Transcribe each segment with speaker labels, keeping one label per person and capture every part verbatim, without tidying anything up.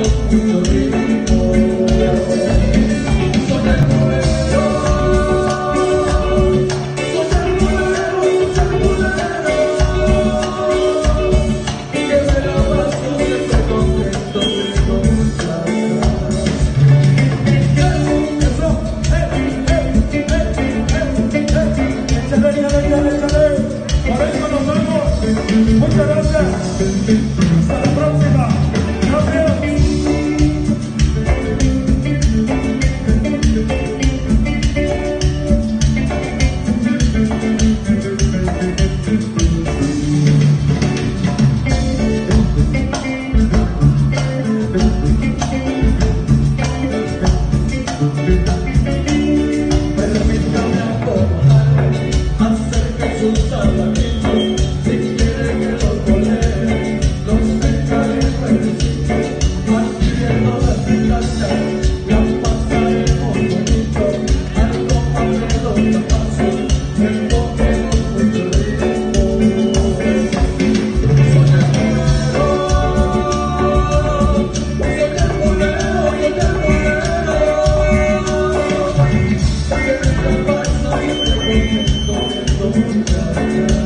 Speaker 1: Muchas gracias. Hasta la próxima. Gracias. Permítame acomodar, hacer que sus salamitos, si quiere que los volé, los dejaré perdidos, partiendo de mi casa, la pasaremos bonito, al compás de los zapazos, enfoquemos mucho ritmo. Soy el bolero, soy el bolero, soy el bolero, que me la pasa siempre contento, viendo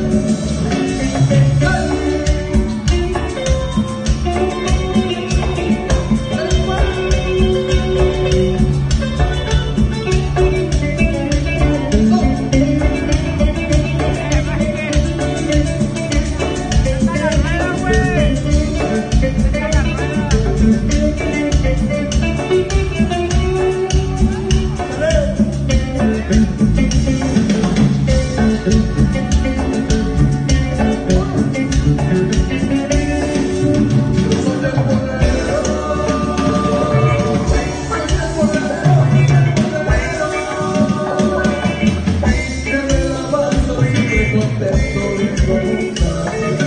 Speaker 1: contento, viendo